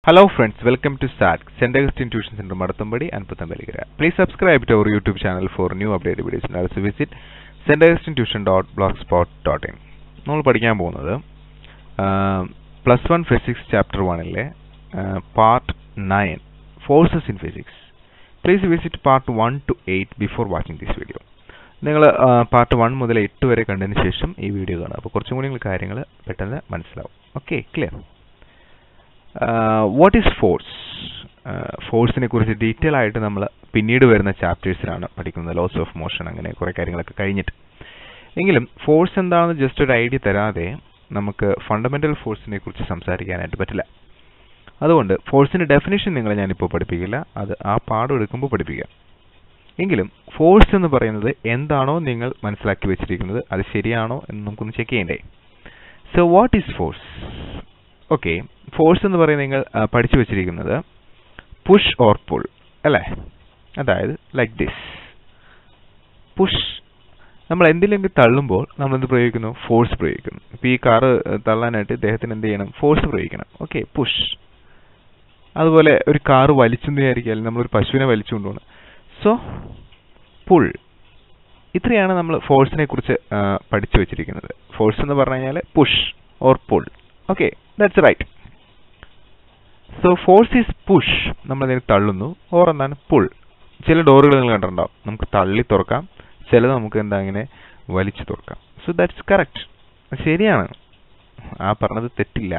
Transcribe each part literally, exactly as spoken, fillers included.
Hello friends, welcome to S A T, Saint Augustine Tuition Center, Madathambadi and Puthambaligara. Please subscribe to our YouTube channel for new updated videos and also visit saint augustine tuition dot blogspot dot in. നമ്മൾ പഠിക്കാൻ പോകുന്നത് plus one physics chapter വണ്ണിലെ part nine forces in physics. Please visit part one to eight before watching this video. നിങ്ങൾ part one മുതൽ എട്ട് വരെ കണ്ടതിന് ശേഷം ഈ വീഡിയോ കാണുക. അപ്പോൾ കുറച്ചും കൂടി കാര്യങ്ങൾ പെട്ടെന്ന് മനസ്സിലാവും. Okay, clear? What is force? ഫോഴ്സിനെ കുറിച്ച് ഡീറ്റെയിൽ ആയിട്ട് നമ്മൾ പിന്നീട് വരുന്ന ചാപ്റ്റേഴ്സിലാണ് പഠിക്കുന്നത്. ലോസ് ഓഫ് മോഷൻ, അങ്ങനെ കുറേ കാര്യങ്ങളൊക്കെ കഴിഞ്ഞിട്ട്. എങ്കിലും ഫോഴ്സ് എന്താണെന്ന് ജസ്റ്റ് ഒരു ഐഡിയ തരാതെ നമുക്ക് ഫണ്ടമെന്റൽ ഫോഴ്സിനെ കുറിച്ച് സംസാരിക്കാനായിട്ട് പറ്റില്ല. അതുകൊണ്ട് ഫോഴ്സിന്റെ ഡെഫിനിഷൻ നിങ്ങളെ ഞാനിപ്പോൾ പഠിപ്പിക്കില്ല, അത് ആ പാഠം എടുക്കുമ്പോൾ പഠിപ്പിക്കാം. എങ്കിലും ഫോഴ്സ് എന്ന് പറയുന്നത് എന്താണോ നിങ്ങൾ മനസ്സിലാക്കി വെച്ചിരിക്കുന്നത് അത് ശരിയാണോ എന്ന് നമുക്കൊന്ന് ചെക്ക് ചെയ്യണ്ടേ. So what is force? Okay, force എന്ന് പറയുന്നത് നിങ്ങൾ പഠിച്ചു വെച്ചിരിക്കുന്നത് പുഷ് ഓർ പുൾ അല്ലേ? അതായത് ലൈക്ക് ദിസ് പുഷ്. നമ്മൾ എന്തിലെങ്കിലും തള്ളുമ്പോൾ നമ്മൾ എന്ത് പ്രയോഗിക്കുന്നു? ഫോഴ്സ് പ്രയോഗിക്കുന്നു. ഇപ്പോൾ ഈ കാറ് തള്ളാനായിട്ട് ഇദ്ദേഹത്തിന് എന്ത് ചെയ്യണം? ഫോഴ്സ് പ്രയോഗിക്കണം. Okay, push. അതുപോലെ ഒരു കാറ് വലിച്ചെന്ന് വിചാരിക്കുക, നമ്മളൊരു പശുവിനെ വലിച്ചുകൊണ്ടുപോകണം. So pull. ഇത്രയാണ് നമ്മൾ ഫോഴ്സിനെ കുറിച്ച് പഠിച്ചു വെച്ചിരിക്കുന്നത്. ഫോഴ്സ് എന്ന് പറഞ്ഞു കഴിഞ്ഞാൽ push or pull. Okay, that's right. So force is push, നമ്മളതിനെ തള്ളുന്നു. ഓർ എന്താണ്? പുൾ. ചില ഡോറുകൾ നിങ്ങൾ കണ്ടിട്ടുണ്ടാവും, നമുക്ക് തള്ളി തുറക്കാം, ചിലത് നമുക്ക് എന്താ ഇങ്ങനെ വലിച്ചു തുറക്കാം. സോ ദാറ്റ്സ് കറക്റ്റ്, ശരിയാണ്, ആ പറഞ്ഞത് തെറ്റില്ല.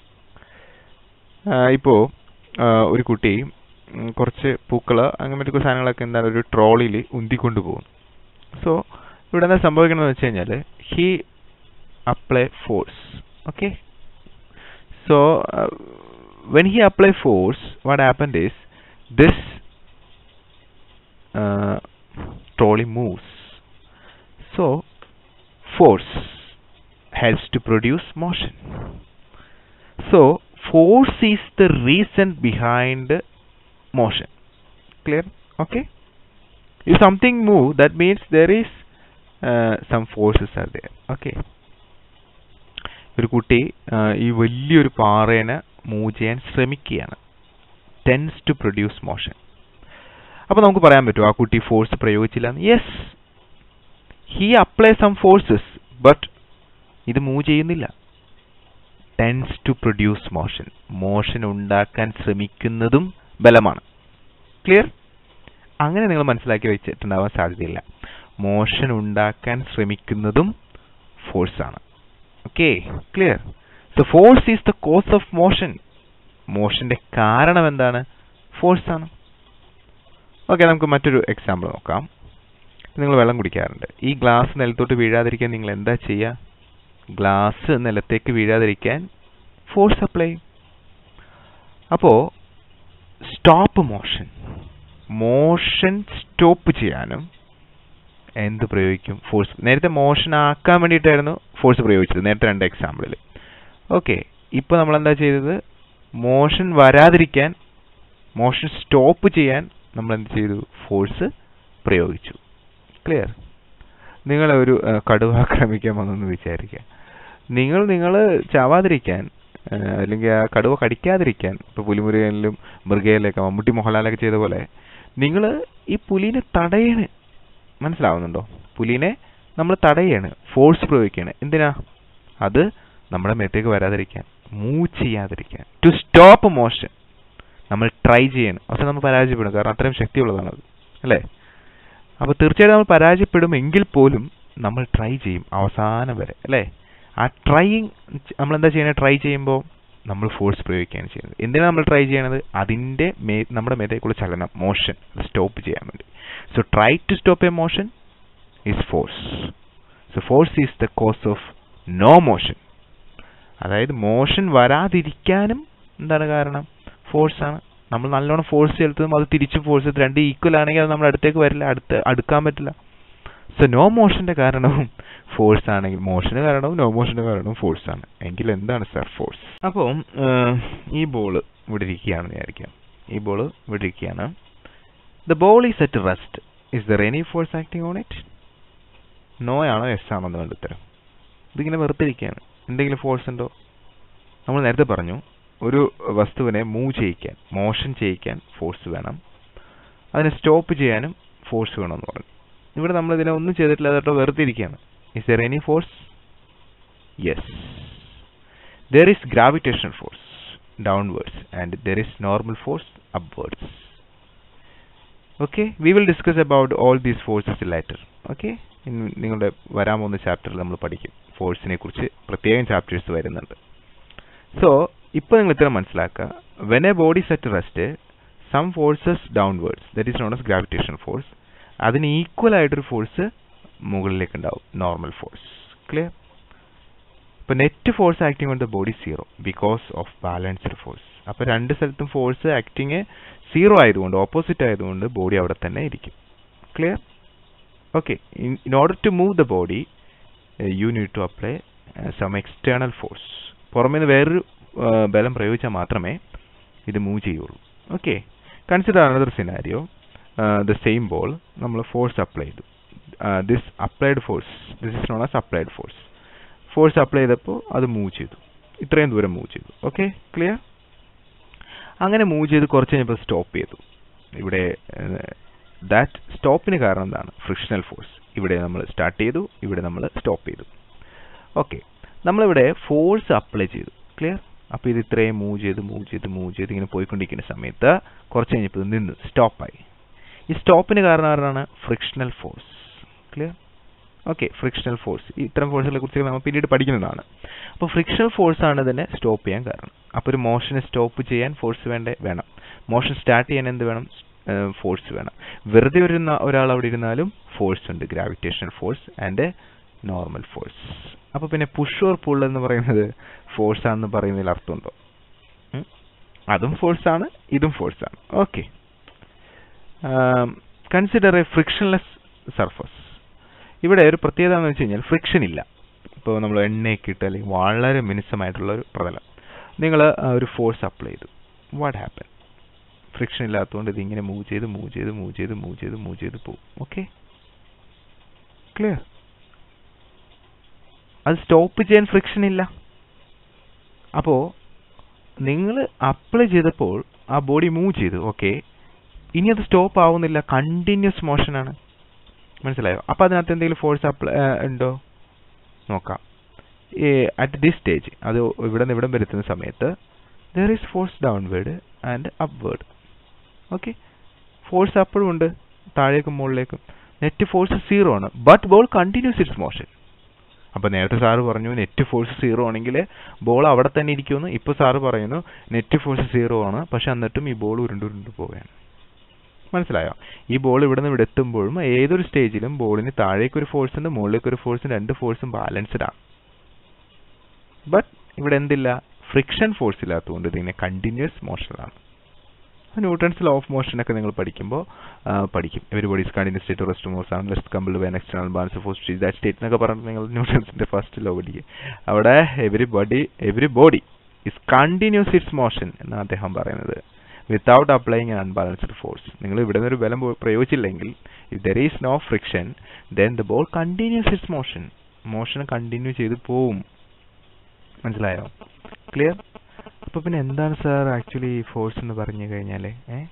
ഇപ്പോൾ ഒരു കുട്ടി കുറച്ച് പൂക്കൾ അങ്ങനെ മറ്റു സാധനങ്ങളൊക്കെ എന്താണ് ഒരു ട്രോളിയിൽ ഉന്തിക്കൊണ്ടു പോകും. സോ ഇവിടെ എന്താ സംഭവിക്കണമെന്ന് വെച്ച് കഴിഞ്ഞാൽ he apply force. Okay, so uh, when he apply force, what happened is this uh, trolley moves. So force helps to produce motion. So force is the reason behind motion. Clear? Okay, if something move, that means there is uh, some forces are there. Okay, ഒരു കുട്ടി ഈ വലിയൊരു പാറേനെ move ചെയ്യാൻ ശ്രമിക്കുകയാണ്. Tends to produce motion. അപ്പോൾ നമുക്ക് പറയാൻ പറ്റുമോ ആ കുട്ടി ഫോഴ്സ് പ്രയോഗിച്ചില്ല എന്ന്? Yes, he apply some forces, but ഇത് മൂവ് ചെയ്യുന്നില്ല. Tends to produce motion. Motion ഉണ്ടാക്കാൻ ശ്രമിക്കുന്നതും ബലമാണ്. ക്ലിയർ? അങ്ങനെ നിങ്ങൾ മനസ്സിലാക്കി വെച്ചിട്ടുണ്ടാവാൻ സാധ്യതയില്ല. മോഷൻ ഉണ്ടാക്കാൻ ശ്രമിക്കുന്നതും ഫോഴ്സാണ്. Okay, clear? So force is the cause of motion. മോഷന്റെ കാരണം എന്താണ്? ഫോഴ്സ് ആണ്. ഓക്കെ, നമുക്ക് മറ്റൊരു എക്സാമ്പിൾ നോക്കാം. നിങ്ങൾ വെള്ളം കുടിക്കാറുണ്ട്. ഈ ഗ്ലാസ് നിലത്തോട്ട് വീഴാതിരിക്കാൻ നിങ്ങൾ എന്താ ചെയ്യുക? ഗ്ലാസ് നിലത്തേക്ക് വീഴാതിരിക്കാൻ ഫോഴ്സ് അപ്ലൈ. അപ്പോൾ സ്റ്റോപ്പ് മോഷൻ, മോഷൻ സ്റ്റോപ്പ് ചെയ്യാനും എന്ത് പ്രയോഗിക്കും? ഫോഴ്സ്. നേരത്തെ മോഷൻ ആക്കാൻ വേണ്ടിയിട്ടായിരുന്നു ഫോഴ്സ് പ്രയോഗിച്ചത്, നേരത്തെ രണ്ട് എക്സാമ്പിളിൽ. ഓക്കെ, ഇപ്പോൾ നമ്മൾ എന്താ ചെയ്തത്? മോഷൻ വരാതിരിക്കാൻ, മോഷൻ സ്റ്റോപ്പ് ചെയ്യാൻ നമ്മൾ എന്ത് ചെയ്തു? ഫോഴ്സ് പ്രയോഗിച്ചു. ക്ലിയർ? നിങ്ങളൊരു കടുവ ആക്രമിക്കാൻ വന്നെന്ന് വിചാരിക്കുക. നിങ്ങൾ നിങ്ങൾ ചാവാതിരിക്കാൻ അല്ലെങ്കിൽ ആ കടുവ കടിക്കാതിരിക്കാൻ, ഇപ്പോൾ പുലിമുരുകനിലും മൃഗയിലൊക്കെ മമ്മൂട്ടി മോഹൻലാലൊക്കെ ചെയ്ത പോലെ നിങ്ങൾ ഈ പുലിനെ തടയണ്. മനസ്സിലാവുന്നുണ്ടോ? പുലിനെ നമ്മൾ തടയാണ്, ഫോഴ്സ് പ്രയോഗിക്കുകയാണ്. എന്തിനാ? അത് നമ്മുടെ മേത്തേക്ക് വരാതിരിക്കാൻ, മൂവ് ചെയ്യാതിരിക്കാൻ. ടു സ്റ്റോപ്പ് മോഷൻ നമ്മൾ ട്രൈ ചെയ്യണം. പക്ഷെ നമ്മൾ പരാജയപ്പെടും, കാരണം അത്രയും ശക്തിയുള്ളതാണത്, അല്ലേ? അപ്പോൾ തീർച്ചയായിട്ടും നമ്മൾ പരാജയപ്പെടും, എങ്കിൽ പോലും നമ്മൾ ട്രൈ ചെയ്യും അവസാനം വരെ, അല്ലേ? ആ ട്രൈയിങ് നമ്മളെന്താ ചെയ്യണത്? ട്രൈ ചെയ്യുമ്പോൾ നമ്മൾ ഫോഴ്സ് പ്രയോഗിക്കുകയാണ് ചെയ്യുന്നത്. എന്തിനാണ് നമ്മൾ ട്രൈ ചെയ്യണത്? അതിൻ്റെ മേ നമ്മുടെ മേത്തേക്കുള്ള ചലനം, മോഷൻ, സ്റ്റോപ്പ് ചെയ്യാൻ വേണ്ടി. So try to stop a motion is force. So force is the cause of no motion. അതായത് മോഷൻ വരാതിരിക്കാനും എന്താണ് കാരണം? ഫോഴ്സ് ആണ്. നമ്മൾ നല്ലോണം ഫോഴ്സ് ചെലുത്തും അത് തിരിച്ചും ഫോഴ്സ് ചെലുത്തും, രണ്ട് ഈക്വൽ ആണെങ്കിൽ അത് നമ്മൾ അടുത്തേക്ക് വരില്ല, അടുത്ത് അടുക്കാൻ പറ്റില്ല. സോ നോ മോഷന്റെ കാരണവും ഫോഴ്സ് ആണെങ്കിൽ മോഷന് കാരണവും നോ മോഷന്റെ കാരണവും ഫോഴ്സ് ആണ്. എങ്കിൽ എന്താണ് സാർ ഫോഴ്സ്? അപ്പോൾ ഈ ബോൾ ഇവിടെ ഇരിക്കുകയാണെന്ന് വിചാരിക്കാം. ഈ ബോൾ ഇവിടെ ഇരിക്കുകയാണ്. The ball is at rest. Is there any force acting on it? No ആണോ yes ആണോ എന്ന് ഉത്തരം. ഇതിങ്ങനെ വെറുതെ ഇരിക്കുകയാണ്. എന്തെങ്കിലും ഫോഴ്സ് ഉണ്ടോ? നമ്മൾ നേരത്തെ പറഞ്ഞു ഒരു വസ്തുവിനെ മൂവ് ചെയ്യിക്കാൻ, മോഷൻ ചെയ്യിക്കാൻ ഫോഴ്സ് വേണം. അതിനെ സ്റ്റോപ്പ് ചെയ്യാനും ഫോഴ്സ് വേണമെന്ന് പറഞ്ഞു. ഇവിടെ നമ്മൾ ഇതിനെ ഒന്നും ചെയ്തിട്ടില്ല, അതോ വെറുതെ ഇരിക്കുകയാണ്. Is there any force? Yes. There is gravitational force downwards and there is normal force upwards. Okay, we will discuss about all these forces later. Okay, നിങ്ങളുടെ വരാൻ പോകുന്ന ചാപ്റ്ററിൽ നമ്മൾ പഠിക്കും ഫോഴ്സിനെ കുറിച്ച്, പ്രത്യേകം ചാപ്റ്റേഴ്സ് വരുന്നുണ്ട്. സോ ഇപ്പോൾ നിങ്ങൾ ഇത്ര മനസ്സിലാക്കുക, when a body is at rest, some forces downwards, that is known as gravitational force, അതിന് ഈക്വൽ ആയിട്ടൊരു ഫോഴ്സ് മുകളിലേക്ക് ഉണ്ടാവും, നോർമൽ ഫോഴ്സ്. ക്ലിയർ? ഇപ്പോൾ net force acting on the body zero because of balanced force. അപ്പോൾ രണ്ട് സ്ഥലത്തും force acting zero ആയതുകൊണ്ട്, opposite ആയതുകൊണ്ട് ബോഡി അവിടെ തന്നെ ഇരിക്കും. Clear? Okay. In order to move the body you need to apply some external force. പുറമേ നിന്ന് വേറൊരു ബലം പ്രയോഗിച്ചാൽ മാത്രമേ ഇത് മൂവ് ചെയ്യുള്ളൂ. Okay. Consider another scenario. The same ball നമ്മൾ ഫോഴ്സ് അപ്ലൈ ചെയ്തു. This applied force, this is known as applied force. Force apply ചെയ്തപ്പോൾ അത് മൂവ് ചെയ്തു, ഇത്രയും ദൂരം മൂവ് ചെയ്തു. Okay, clear? അങ്ങനെ മൂവ് ചെയ്ത് കുറച്ച് കഴിഞ്ഞപ്പോൾ സ്റ്റോപ്പ് ചെയ്തു. ഇവിടെ ദാറ്റ് സ്റ്റോപ്പിന് കാരണം എന്താണ്? Frictional force. ഇവിടെ നമ്മൾ സ്റ്റാർട്ട് ചെയ്തു, ഇവിടെ നമ്മൾ സ്റ്റോപ്പ് ചെയ്തു. ഓക്കെ, നമ്മളിവിടെ ഫോഴ്സ് അപ്ലൈ ചെയ്തു. ക്ലിയർ? അപ്പോൾ ഇത് ഇത്രയും മൂവ് ചെയ്ത് മൂവ് ചെയ്ത് മൂവ് ചെയ്ത് ഇങ്ങനെ പോയിക്കൊണ്ടിരിക്കുന്ന സമയത്ത് കുറച്ച് കഴിഞ്ഞപ്പോൾ നിന്ന് സ്റ്റോപ്പായി. ഈ സ്റ്റോപ്പിന് കാരണം ആരാണ്? Frictional force. Clear? Okay, frictional force. ഇത്തരം ഫോഴ്സുകളെ കുറിച്ച് നമ്മൾ പിന്നീട് പഠിക്കുന്നതാണ്. അപ്പോൾ ഫ്രിക്ഷണൽ ഫോഴ്സ് ആണ് ഇതിനെ സ്റ്റോപ്പ് ചെയ്യാൻ കാരണം. അപ്പോൾ ഒരു മോഷനെ സ്റ്റോപ്പ് ചെയ്യാൻ ഫോഴ്സ് വേണ്ടേ? വേണം. മോഷൻ സ്റ്റാർട്ട് ചെയ്യാൻ എന്ത് വേണം? ഫോഴ്സ് വേണം. വെറുതെ ഒരു ഒരാൾ അവിടെ ഇരുന്നാലും ഫോഴ്സ് ഉണ്ട്, gravitational force and normal force. അപ്പോൾ പിന്നെ പുഷ് ഓർ പുൾ എന്ന് പറയുന്നത് ഫോഴ്സ് ആണെന്ന് പറയുന്നതിൽ അർത്ഥമുണ്ടോ? അതും ഫോഴ്സാണ്, ഇതും ഫോഴ്സാണ്. Okay. Consider a frictionless surface. ഇവിടെ ഒരു പ്രത്യേകത എന്ന് വെച്ച് കഴിഞ്ഞാൽ ഫ്രിക്ഷൻ ഇല്ല. ഇപ്പോൾ നമ്മൾ എണ്ണയൊക്കെ ഇട്ട് അല്ലെങ്കിൽ വളരെ മിനുസമായിട്ടുള്ള ഒരു പ്രതലം നിങ്ങൾ ഒരു ഫോഴ്സ് അപ്ലൈ ചെയ്തു. What happen? ഫ്രിക്ഷൻ ഇല്ലാത്തതുകൊണ്ട് ഇതിങ്ങനെ മൂവ് ചെയ്ത് മൂവ് ചെയ്ത് മൂവ് ചെയ്ത് മൂവ് ചെയ്ത് മൂവ് ചെയ്ത് പോകും. Okay, clear? അത് സ്റ്റോപ്പ് ചെയ്യാൻ ഫ്രിക്ഷൻ ഇല്ല. അപ്പോൾ നിങ്ങൾ അപ്ലൈ ചെയ്തപ്പോൾ ആ ബോഡി മൂവ് ചെയ്തു. ഓക്കെ, ഇനി അത് സ്റ്റോപ്പ് ആവുന്നില്ല, കണ്ടിന്യൂസ് മോഷനാണ്. മനസ്സിലായോ? അപ്പോൾ അതിനകത്ത് എന്തെങ്കിലും ഫോഴ്സ് അപ്ലൈ ഉണ്ടോ? നോക്കാം. അറ്റ് ദിസ് സ്റ്റേജ്, അത് ഇവിടെ നിന്ന് ഇവിടം വരുത്തുന്ന സമയത്ത് there is force downward and upward. Okay, force അപ്പോഴും ഉണ്ട്, താഴേക്കും മുകളിലേക്കും. നെറ്റ് ഫോഴ്സ് സീറോ ആണ്, but ball continues its motion. അപ്പോൾ നേരത്തെ സാറ് പറഞ്ഞു നെറ്റ് ഫോഴ്സ് സീറോ ആണെങ്കിൽ ബോൾ അവിടെ തന്നെ ഇരിക്കുമെന്ന്. ഇപ്പോൾ സാറ് പറയുന്നു നെറ്റ് ഫോഴ്സ് സീറോ ആണ്, പക്ഷെ എന്നിട്ടും ഈ ബോൾ ഉരുണ്ട് ഉരുണ്ട് പോവുകയാണ്. മനസ്സിലായോ? ഈ ബോൾ ഇവിടെ നിന്ന് ഇവിടെ എത്തുമ്പോഴും ഏതൊരു സ്റ്റേജിലും ബോളിന് താഴേക്കൊരു ഫോഴ്സ് ഉണ്ട്, മുകളിലേക്കൊരു ഫോഴ്സ് ഉണ്ട്, രണ്ട് ഫോഴ്സും ബാലൻസ്ഡ് ആണ്. ബട്ട് ഇവിടെ എന്തില്ല? ഫ്രിക്ഷൻ ഫോഴ്സ് ഇല്ലാത്തതുകൊണ്ട് ഇതിനെ കണ്ടിന്യൂസ് മോഷനാണ്. ന്യൂട്ടൺസ് ലോ ഓഫ് മോഷൻ ഒക്കെ നിങ്ങൾ പഠിക്കുമ്പോൾ പഠിക്കും. Everybody is continues state rest moss ആണ് less compelled by an external balance force to that state എന്നൊക്കെ പറഞ്ഞിട്ട് നിങ്ങൾ ന്യൂട്ടൺസിന്റെ ഫസ്റ്റ് ലോ പഠിക്കുക. അവിടെ everybody every body is continues its motion എന്നാണ് അദ്ദേഹം പറയുന്നത്, without applying an unbalanced force. നിങ്ങൾ ഇവിടെ നിന്നൊരു ബലം പ്രയോഗിച്ചില്ലെങ്കിൽ, if there is no friction, then the ball continues its motion. Motion continue ചെയ്ത് പോവും. മനസ്സിലായോ? ക്ലിയർ? അപ്പോൾ പിന്നെ എന്താണ് സാർ ആക്ച്വലി ഫോഴ്സ് എന്ന് പറഞ്ഞു കഴിഞ്ഞാൽ,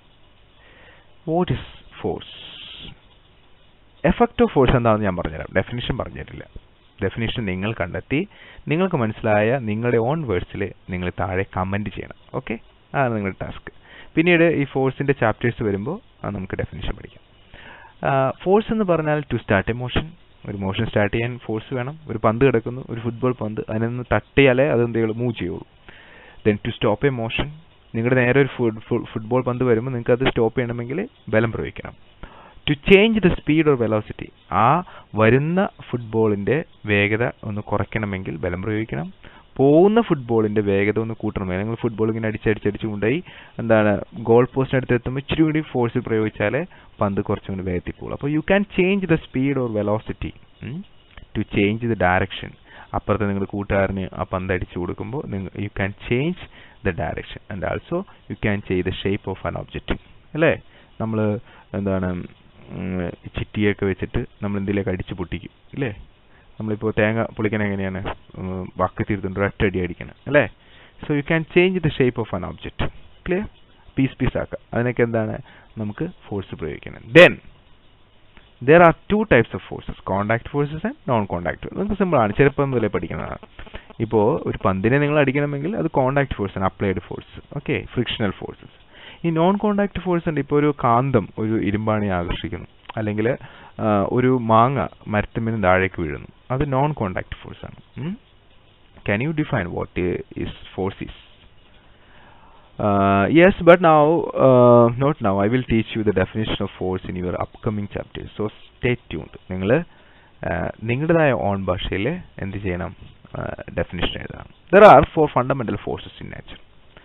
what is force? Effect of force എന്താണെന്ന് ഞാൻ പറഞ്ഞുതരാം. ഡെഫിനിഷൻ പറഞ്ഞുതരില്ല. ഡെഫിനിഷൻ നിങ്ങൾ കണ്ടെത്തി നിങ്ങൾക്ക് മനസ്സിലായ നിങ്ങളുടെ ഓൺ വേർഡ്സിൽ നിങ്ങൾ താഴെ കമൻറ്റ് ചെയ്യണം. ഓക്കെ, അതാണ് നിങ്ങളുടെ ടാസ്ക്. പിന്നീട് ഈ ഫോഴ്സിൻ്റെ ചാപ്റ്റേഴ്സ് വരുമ്പോൾ നമുക്ക് ഡെഫിനിഷൻ പഠിക്കാം. ഫോഴ്സ് എന്ന് പറഞ്ഞാൽ ടു സ്റ്റാർട്ട് എ മോഷൻ. ഒരു മോഷൻ സ്റ്റാർട്ട് ചെയ്യാൻ ഫോഴ്സ് വേണം. ഒരു പന്ത് കിടക്കുന്നു, ഒരു ഫുട്ബോൾ പന്ത്, അതിനൊന്ന് തട്ടിയാലേ അത് എന്തെങ്കിലും മൂവ് ചെയ്യുള്ളൂ. Then to stop a motion. നിങ്ങളുടെ നേരെ ഒരു ഫുട്ബോൾ പന്ത് വരുമ്പോൾ നിങ്ങൾക്ക് അത് സ്റ്റോപ്പ് ചെയ്യണമെങ്കിൽ ബലം പ്രയോഗിക്കണം. To change the speed or velocity. ആ വരുന്ന ഫുട്ബോളിൻ്റെ വേഗത ഒന്ന് കുറയ്ക്കണമെങ്കിൽ ബലം പ്രയോഗിക്കണം. പോകുന്ന ഫുട്ബോളിൻ്റെ വേഗത ഒന്ന് കൂട്ടണം. നിങ്ങൾ ഫുട്ബോൾ ഇങ്ങനെ അടിച്ചടിച്ചടിച്ച് കൊണ്ടുപോയി എന്താണ് ഗോൾ പോസ്റ്റിനടുത്ത് എത്തുമ്പോൾ ഇച്ചിരി കൂടി ഫോഴ്സ് പ്രയോഗിച്ചാലേ പന്ത് കുറച്ചും കൂടി വേഗത്തിൽ പോകുള്ളൂ. അപ്പോൾ you can change the speed or velocity to change the direction. അപ്പുറത്ത് നിങ്ങൾ കൂട്ടുകാരന് ആ പന്ത് അടിച്ചു കൊടുക്കുമ്പോൾ നിങ്ങൾ you can change the direction and also you can change the shape of an object. അല്ലേ? നമ്മൾ എന്താണ് ചിറ്റിയൊക്കെ വെച്ചിട്ട് നമ്മൾ എന്തിലേക്ക് അടിച്ച് പൊട്ടിക്കും ഇല്ലേ? നമ്മളിപ്പോൾ തേങ്ങ പൊളിക്കാൻ എങ്ങനെയാണ്? വക്ക് തീർത്തുകൊണ്ട് ഒറ്റ അടി അടിക്കണം അല്ലേ? So you can change the shape of an object. Clear? Piece piece ആക്കുക. അതിനൊക്കെ എന്താണ് നമുക്ക് ഫോഴ്സ് പ്രയോഗിക്കുന്നത്. Then there are two types of forces, contact forces and non-contact forces. നമുക്ക് സിമ്പിൾ ആണ്, ചെറുപ്പം മുതലേ പഠിക്കുന്നതാണ്. ഇപ്പോൾ ഒരു പന്തിനെ നിങ്ങൾ അടിക്കണമെങ്കിൽ അത് കോണ്ടാക്ട് ഫോഴ്സ് ആണ്, applied force. Okay, frictional forces. ഈ നോൺ കോണ്ടാക്ട് ഫോഴ്സ് ഉണ്ട്. ഇപ്പോൾ ഒരു കാന്തം ഒരു ഇരുമ്പാണി ആകർഷിക്കുന്നു, അല്ലെങ്കിൽ ഒരു മാങ്ങ മരത്തിന്മേൽ താഴേക്ക് വീഴുന്നു, അത് നോൺ കോണ്ടാക്ട് ഫോഴ്സ് ആണ്. Can you define what is force is? Uh, yes, but now, uh, not now. I will teach you the definition of force in your upcoming chapters. So stay tuned. നിങ്ങൾ നിങ്ങളുടേതായ on ഭാഷയിൽ എന്ത് ചെയ്യണം? Definition എഴുതാം. There are four fundamental forces in nature.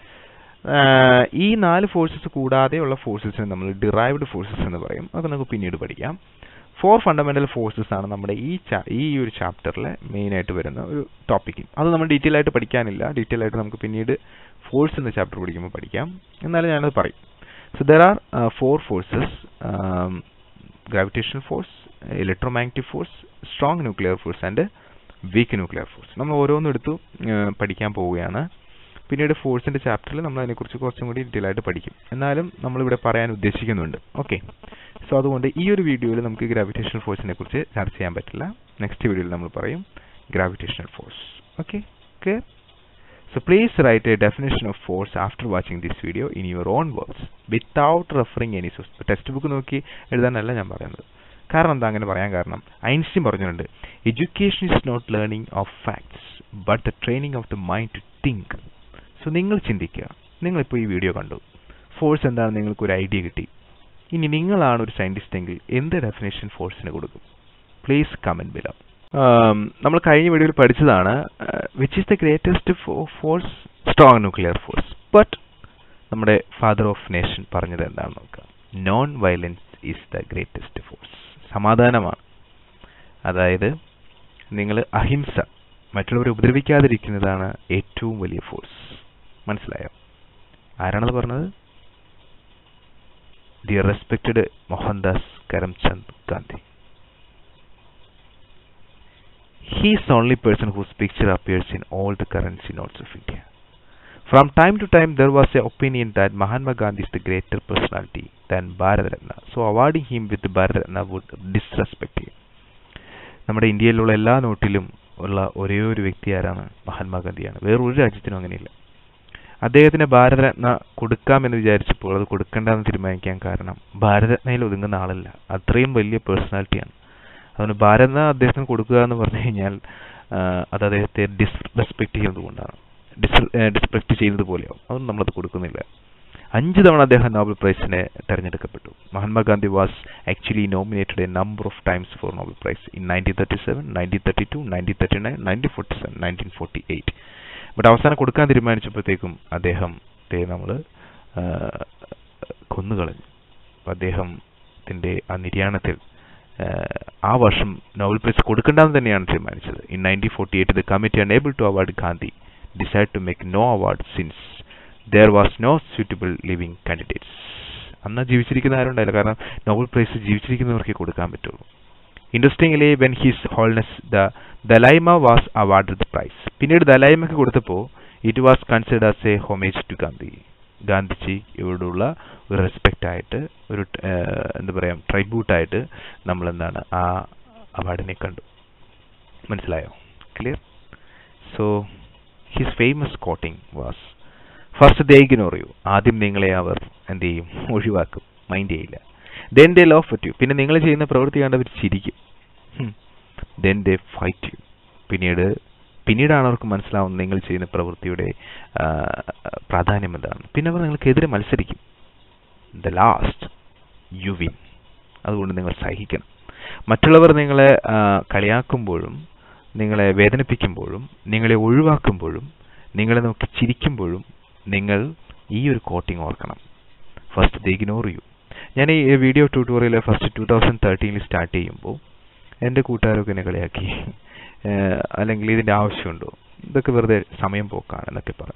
ഈ നാല് forces കൂടാതെയുള്ള ഫോഴ്സസിനെ നമ്മൾ ഡിറൈവ്ഡ് ഫോഴ്സസ് എന്ന് പറയും. അത് നമുക്ക് പിന്നീട് പഠിക്കാം. ഫോർ ഫണ്ടമെന്റൽ ഫോഴ്സസ് ആണ് നമ്മുടെ ഈ ഈ ഒരു ചാപ്റ്ററിലെ മെയിൻ ആയിട്ട് വരുന്ന ഒരു ടോപ്പിക്ക്. അത് നമ്മൾ ഡീറ്റെയിൽ ആയിട്ട് പഠിക്കാനില്ല. ഡീറ്റെയിൽ ആയിട്ട് നമുക്ക് പിന്നീട് ഫോഴ്സ് എന്ന ചാപ്റ്റർ പഠിക്കുമ്പോൾ പഠിക്കാം. എന്നാലും ഞാനത് പറയും. So there are four forces: gravitational force, electromagnetic force, strong nuclear force and weak nuclear force. നമ്മൾ ഓരോന്നും എടുത്തു പഠിക്കാൻ പോവുകയാണ്. പിന്നീട് ഫോഴ്സിന്റെ ചാപ്റ്ററിൽ നമ്മൾ അതിനെക്കുറിച്ച് കുറച്ചും കൂടി ഡീറ്റെയിൽ ആയിട്ട് പഠിക്കും. എന്നാലും നമ്മളിവിടെ പറയാൻ ഉദ്ദേശിക്കുന്നുണ്ട്. ഓക്കെ, സോ അതുകൊണ്ട് ഈ ഒരു വീഡിയോയിൽ നമുക്ക് ഗ്രാവിറ്റേഷണൽ ഫോഴ്സിനെ കുറിച്ച് ചർച്ച ചെയ്യാൻ പറ്റില്ല. നെക്സ്റ്റ് വീഡിയോയിൽ നമ്മൾ പറയും gravitational force. Okay, clear? So please write a definition of force after watching this video in your own words without referring any source. Text book നോക്കി എഴുതാനല്ല ഞാൻ പറയുന്നത്. കാരണം എന്താ അങ്ങനെ പറയാൻ കാരണം? ഐൻസ്റ്റീൻ പറഞ്ഞിട്ടുണ്ട്, education is not learning of facts but the training of the mind to think. So നിങ്ങൾ ചിന്തിക്കുക. നിങ്ങളിപ്പോൾ ഈ വീഡിയോ കണ്ടു, ഫോഴ്സ് എന്താണെന്ന് നിങ്ങൾക്കൊരു ഐഡിയ കിട്ടി. ഇനി നിങ്ങളാണ് ഒരു സയൻറ്റിസ്റ്റ് എങ്കിൽ എന്ത് ഡെഫിനേഷൻ ഫോഴ്സിന് കൊടുക്കും? Please comment below. നമ്മൾ കഴിഞ്ഞ വീഡിയോയിൽ പഠിച്ചതാണ് which is the greatest force? Strong nuclear force. But നമ്മുടെ ഫാദർ ഓഫ് നേഷൻ പറഞ്ഞത് എന്താണെന്ന് നോക്കാം. Non violence is the greatest force. സമാധാനമാണ്. അതായത് നിങ്ങൾ അഹിംസ, മറ്റുള്ളവരെ ഉപദ്രവിക്കാതിരിക്കുന്നതാണ് ഏറ്റവും വലിയ ഫോഴ്സ്. മനസ്സിലായോ? ആരാണത് പറഞ്ഞത്? The respected Mohandas Karamchand Gandhi. He is the only person whose picture appears in all the currency notes of India. From time to time, there was an opinion that Mahatma Gandhi is the greater personality than Bharat Ratna. So awarding him with the Bharat Ratna would disrespect him. നമ്മുടെ ഇന്ത്യയിലുള്ള എല്ലാ നോട്ടിലും ഉള്ള ഒരേ ഒരു വ്യക്തി ആരാണ്? മഹാത്മാഗാന്ധിയാണ്. വേറൊരു രാജ്യത്തിനും അങ്ങനെയില്ല. അദ്ദേഹത്തിന് ഭാരതരത്ന കൊടുക്കാമെന്ന് വിചാരിച്ചപ്പോൾ അത് കൊടുക്കേണ്ടെന്ന് തീരുമാനിക്കാൻ കാരണം ഭാരതരത്നയിൽ ഒതുങ്ങുന്ന ആളല്ല, അത്രയും വലിയ പേഴ്സണാലിറ്റിയാണ്. അതുകൊണ്ട് ഭാരത അദ്ദേഹത്തിന് കൊടുക്കുക എന്ന് പറഞ്ഞു കഴിഞ്ഞാൽ അത് അദ്ദേഹത്തെ ഡിസ്റെസ്പെക്ട് ചെയ്യുന്നത് കൊണ്ടാണ്, ഡിസ് ഡിസ്റെസ്പെക്ട് ചെയ്യുന്നത് പോലെയാവും. അതൊന്നും നമ്മളത് കൊടുക്കുന്നില്ല. അഞ്ച് തവണ അദ്ദേഹം നോബൽ പ്രൈസിന് തെരഞ്ഞെടുക്കപ്പെട്ടു. Mahatma Gandhi was actually nominated a number of times for Nobel prize in nineteen thirty seven, nineteen thirty two, nineteen thirty nine, nineteen forty seven, nineteen forty eight. But അവസാനം കൊടുക്കാൻ തീരുമാനിച്ചപ്പോഴത്തേക്കും അദ്ദേഹത്തെ നമ്മൾ കൊന്നുകളഞ്ഞു. അദ്ദേഹത്തിൻ്റെ ആ നിര്യാണത്തിൽ ആ വർഷം നോബൽ പ്രൈസ് കൊടുക്കേണ്ടെന്ന് തന്നെയാണ് തീരുമാനിച്ചത്. In nineteen forty eight the committee unable to award Gandhi decide to make no award since there was no suitable living candidates. അന്ന് ജീവിച്ചിരിക്കുന്ന ആരുണ്ടായില്ല, കാരണം നോബൽ പ്രൈസ് ജീവിച്ചിരിക്കുന്നവർക്ക് കൊടുക്കാൻ പറ്റുള്ളൂ. Interestingly when his holiness the Dalai Lama was award the prize. പിന്നീട് ദലൈമയ്ക്ക് കൊടുത്തപ്പോൾ it was considered as a homage to Gandhi. Gandhiji ഇവിടെയുള്ള ഒരു റെസ്പെക്റ്റ് ആയിട്ട്, ഒരു എന്താ പറയുക, ട്രൈബ്യൂട്ടായിട്ട് നമ്മൾ എന്താണ് ആ അവാർഡിനെ കണ്ടു. മനസ്സിലായോ? Clear? So his famous quoting was first they ignore you. ആദ്യം നിങ്ങളെ അവർ എന്ത് ചെയ്യും? ഒഴിവാക്കും, മൈൻഡ് ചെയ്യില്ല. Then they laugh at you. പിന്നെ നിങ്ങൾ ചെയ്യുന്ന പ്രവൃത്തി കണ്ട് അവർ ചിരിക്കും. Then they fight you. പിന്നീട് പിന്നീടാണ് അവർക്ക് മനസ്സിലാവുന്നത് നിങ്ങൾ ചെയ്യുന്ന പ്രവൃത്തിയുടെ പ്രാധാന്യം എന്താണ്. പിന്നെ അവർ നിങ്ങൾക്കെതിരെ മത്സരിക്കും. The last you win. അതുകൊണ്ട് നിങ്ങൾ സഹിക്കണം. മറ്റുള്ളവർ നിങ്ങളെ കളിയാക്കുമ്പോഴും നിങ്ങളെ വേദനിപ്പിക്കുമ്പോഴും നിങ്ങളെ ഒഴിവാക്കുമ്പോഴും നിങ്ങളെ നോക്കി ചിരിക്കുമ്പോഴും നിങ്ങൾ ഈ ഒരു കോട്ടിങ് ഓർക്കണം. First they ignore you. ഞാൻ ഈ video tutorial first two thousand തേർട്ടീനിൽ സ്റ്റാർട്ട് ചെയ്യുമ്പോൾ എൻ്റെ കൂട്ടുകാരൊക്കെ എന്നെ കളിയാക്കി, അല്ലെങ്കിൽ ഇതിൻ്റെ ആവശ്യമുണ്ടോ, ഇതൊക്കെ വെറുതെ സമയം പോക്കാണ് എന്നൊക്കെ പറഞ്ഞു.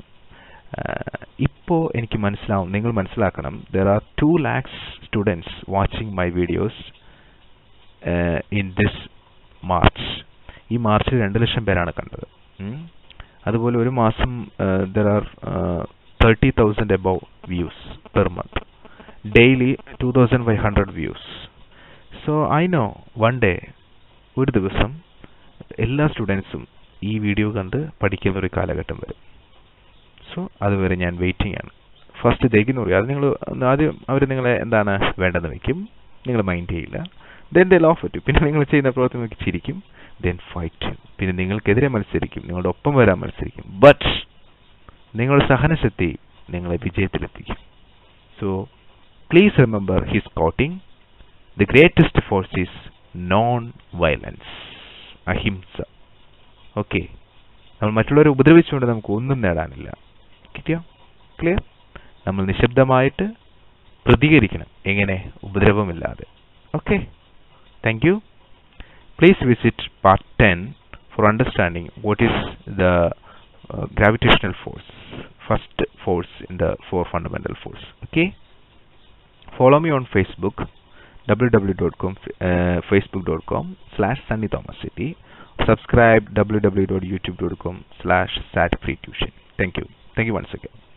ഇപ്പോൾ എനിക്ക് മനസ്സിലാവും, നിങ്ങൾ മനസ്സിലാക്കണം, there are two lakhs students watching my videos in this March. ഈ മാർച്ചിൽ രണ്ട് ലക്ഷം പേരാണ് കണ്ടത്. അതുപോലെ ഒരു മാസം there are uh, thirty thousand above views per month. Daily two thousand five hundred views. So I know one day ഒരു ദിവസം എല്ലാ സ്റ്റുഡൻസും ഈ വീഡിയോ കണ്ട് പഠിക്കുന്ന ഒരു കാലഘട്ടം വരും. സോ അതുവരെ ഞാൻ വെയിറ്റിംഗ് ആണ്. ഫസ്റ്റ് ദേ ഇഗ്നോർ ചെയ്യും. അത് നിങ്ങൾ ആദ്യം അവർ നിങ്ങളെ എന്താണ് വേണ്ടെന്ന് വെക്കും, നിങ്ങൾ മൈൻഡ് ചെയ്യില്ല. Then they laugh at you. പിന്നെ നിങ്ങൾ ചെയ്യുന്ന പ്രവർത്തനം നോക്കി ചിരിക്കും. Then fight. പിന്നെ നിങ്ങൾക്കെതിരെ മത്സരിക്കും, നിങ്ങളുടെ ഒപ്പം വരാൻ മത്സരിക്കും. ബട്ട് നിങ്ങളുടെ സഹനശക്തി നിങ്ങളെ വിജയത്തിലെത്തിക്കും. So please remember his quoting, the greatest force is non violence, അഹിംസ. ഓക്കെ, നമ്മൾ മറ്റുള്ളവരെ ഉപദ്രവിച്ചുകൊണ്ട് നമുക്ക് ഒന്നും നേടാനില്ല. കിട്ടിയോ? ക്ലിയർ? നമ്മൾ നിശബ്ദമായിട്ട് പ്രതികരിക്കണം. എങ്ങനെ? ഉപദ്രവമില്ലാതെ. Okay, thank you. Please visit part ten for understanding what is the uh, gravitational force, first force in the four fundamental force. Okay, follow me on Facebook, w w w dot com uh, facebook dot com slash Sunny Thomas City. Subscribe w w w dot youtube dot com slash sat free tuition. Thank you. Thank you once again.